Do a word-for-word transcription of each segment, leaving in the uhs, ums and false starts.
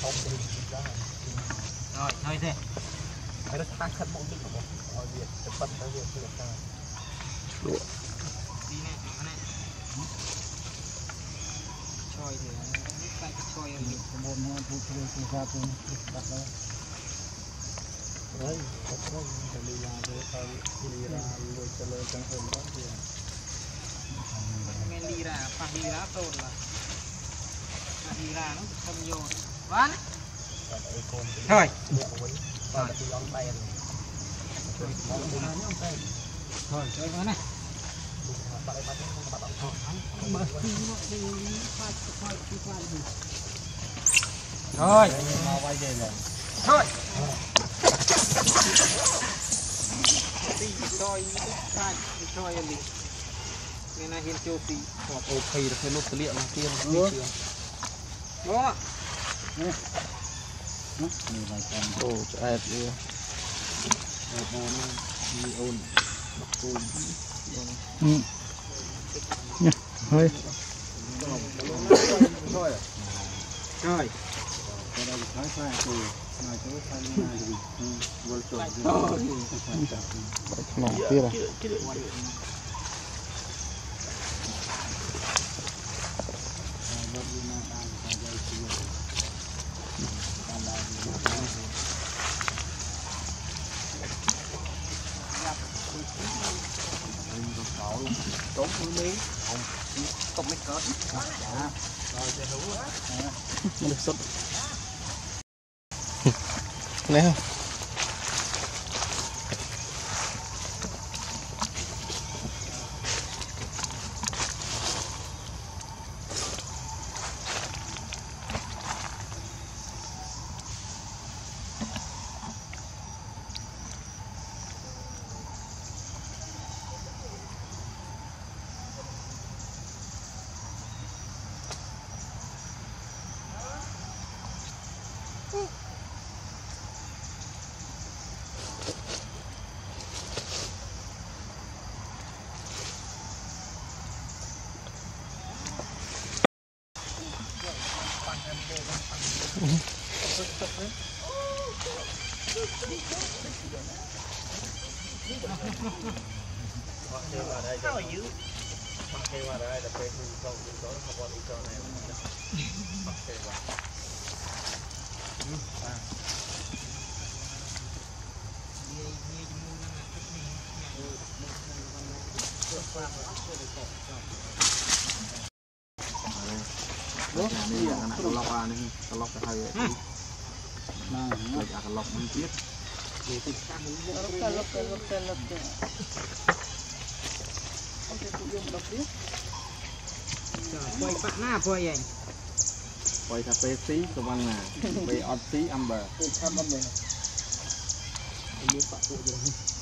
rồi thôi thế nó thắt khăn bông đi không ở việt tập phân ở việt thì là đi này chỗ này choi thì nước tay cái choi ở mình một món phụ phụ phụ ra phụ đặt đó đấy cái đó phải đi ra để tao đi ra rồi cho lên trong hơn đó thì nghe đi ra phải đi ra tốt là đi ra nó không vô bán thôi rồi đi lon tay thôi chơi cái này rồi quay về rồi thôi đi chơi cái chơi đi nên là hiện châu phi hoặc ô phi là phải nốt liệu là tiên đó ồ chạy đi đi ôn ừ thôi rồi rồi cái đây phải phải từ mà chỗ phải là gì vừa chuẩn mỏng kia rồi trốn mũi miếng không không mấy cỡ rồi chơi hú được sốt này không How are you? Đó, này là cái lọc à này, cái lọc cái hay này, là cái lọc mình biết. lấp lấp lấp lấp lấp không thể dùng lấp biết quay bạn na quay anh quay cà phê xí của văn nè, về ọt xí âm bờ. tham ăn này Như bạn phụ rồi.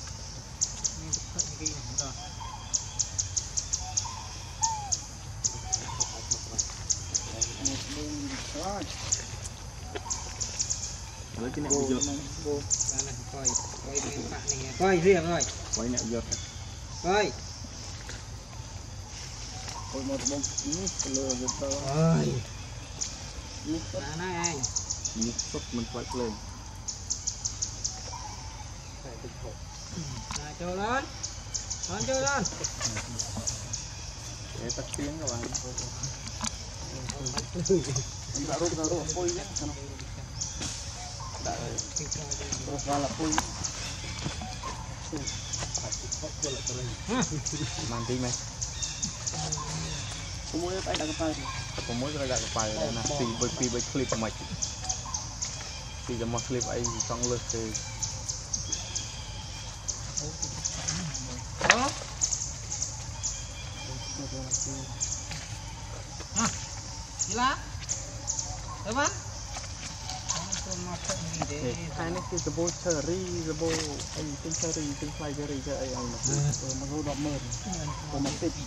Lấy cái này vô vô này quay quay bạn này quay riêng rồi quay nhẹ giật quay một một bông lừa giật tao ơi là này anh nhịp xuất mình quay lên là cho lên lên cho lên để tắt tiếng các bạn đã rút ra rút pui nhé rút ra là pui màn tí mày có mỗi tay đặt cái có mỗi cái đặt cái bài này là tùy bởi tùy bởi clip của mày tùy cho một clip ấy trong lượt thì đó đi lá được không hai này cái bố cherry cái bố anh tên cherry tên fly cherry cho ai anh mà nó đọt mờ còn nó tịt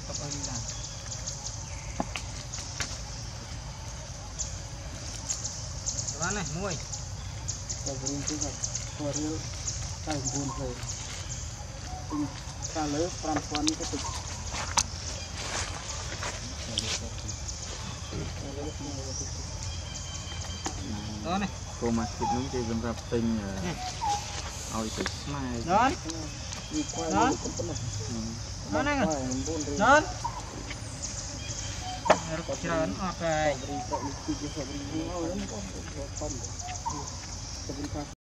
đó này muôi còn riêng cái là còn riêng tay buồn rồi ta lớn pram quan cái tịt đó này cô mà thịt nướng thì dần dần tinh ao thì smile đó đó đó này đó rấtច្រើនអស់ហើយ